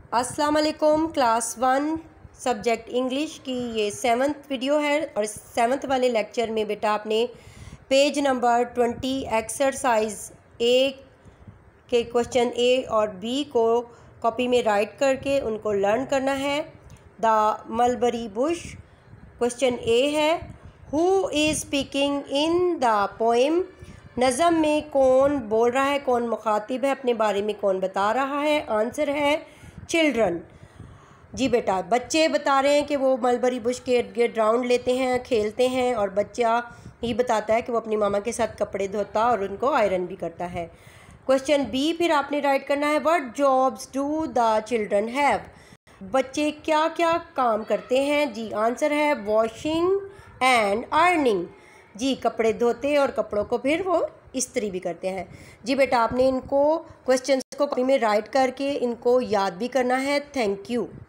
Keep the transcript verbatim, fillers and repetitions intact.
अस्सलाम वालेकुम। Class one subject English की ये सेवन्थ वीडियो है और सेवन्थ वाले लेक्चर में बेटा आपने page number twenty exercise A के क्वेश्चन ए और बी को कॉपी में राइट करके उनको लर्न करना है। The mulberry bush question A है, who is speaking in the poem. नज़म में कौन बोल रहा है, कौन मुखातिब है, अपने बारे में कौन बता रहा है। आंसर है चिल्ड्रन। जी बेटा, बच्चे बता रहे हैं कि वो मलबरी बुश के इर्द गिर्द राउंड लेते हैं, खेलते हैं, और बच्चा ये बताता है कि वो अपनी मामा के साथ कपड़े धोता और उनको आयरन भी करता है। क्वेश्चन बी फिर आपने राइट करना है, what jobs do the children have. बच्चे क्या क्या काम करते हैं। जी आंसर है वॉशिंग एंड आयरनिंग। जी कपड़े धोते और कपड़ों को फिर वो इस्त्री भी करते हैं। जी बेटा, आपने इनको क्वेश्चंस को कॉपी में राइट करके इनको याद भी करना है। Thank you.